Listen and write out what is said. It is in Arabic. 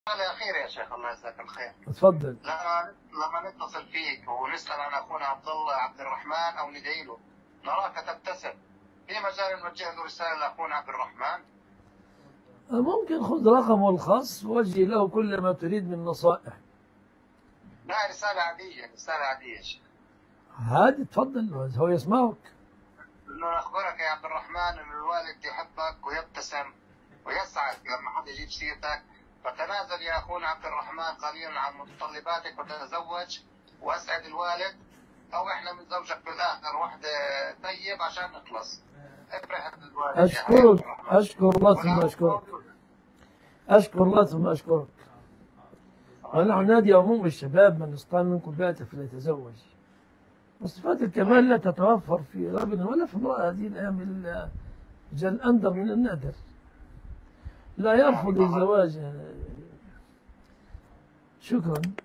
الأخير يا شيخ، الله يجزاك الخير. اتفضل. لما نتصل فيك ونسأل عن أخونا عبد الرحمن أو ندعي له نراك تبتسم، في مجال نوجه له رسالة لأخونا عبد الرحمن؟ ممكن خذ رقمه الخاص ووجه له كل ما تريد من نصائح. لا، رسالة عادية، رسالة عادية يا شيخ. هادي تفضل، هو يسمعك. إنه نخبرك يا عبد الرحمن إن الوالد يحبك ويبتسم ويسعد لما حد يجيب سيرتك، فتنازل يا أخونا عبد الرحمن قليلا عن متطلباتك وتتزوج وأسعد الوالد، أو إحنا بنزوجك بالآخر واحدة طيب عشان نخلص. افرح الوالد. أشكرك، أشكر الله ثم أشكرك. أشكر الله ثم أشكرك. ونحن نادي عموم الشباب من استطاع منكم بائة فليتزوج. وصفات الكمال لا تتوفر في رجل ولا في امرأة هذه الأيام إلا جل أندر من النادر. لا يرفض الزواج. شكرا.